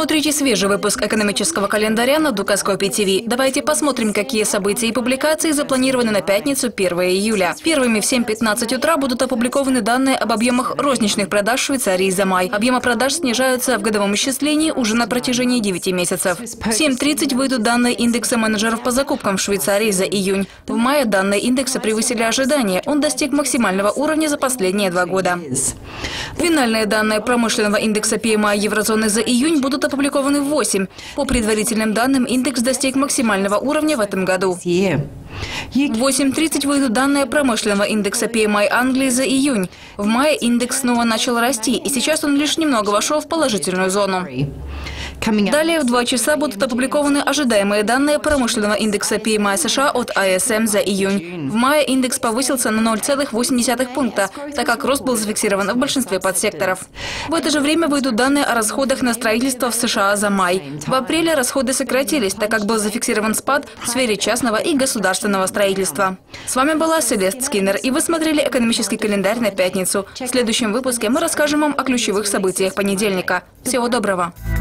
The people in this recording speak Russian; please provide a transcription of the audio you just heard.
смотрите свежий выпуск экономического календаря на Дукаскопе ТВ. Давайте посмотрим, какие события и публикации запланированы на пятницу 1 июля. Первыми в 7:15 утра будут опубликованы данные об объемах розничных продаж в Швейцарии за май. Объемы продаж снижаются в годовом исчислении уже на протяжении 9 месяцев. В 7:30 выйдут данные индекса менеджеров по закупкам в Швейцарии за июнь. В мае данные индекса превысили ожидания. Он достиг максимального уровня за последние 2 года. Финальные данные промышленного индекса PMI еврозоны за июнь будут опубликованы в 8. По предварительным данным, индекс достиг максимального уровня в этом году. В 8:30 выйдут данные промышленного индекса PMI Англии за июнь. В мае индекс снова начал расти, и сейчас он лишь немного вошел в положительную зону. Далее в 2 часа будут опубликованы ожидаемые данные промышленного индекса PMI США от ISM за июнь. В мае индекс повысился на 0,8 пункта, так как рост был зафиксирован в большинстве подсекторов. В это же время выйдут данные о расходах на строительство в США за май. В апреле расходы сократились, так как был зафиксирован спад в сфере частного и государственного строительства. С вами была Селест Скиннер, и вы смотрели экономический календарь на пятницу. В следующем выпуске мы расскажем вам о ключевых событиях понедельника. Всего доброго!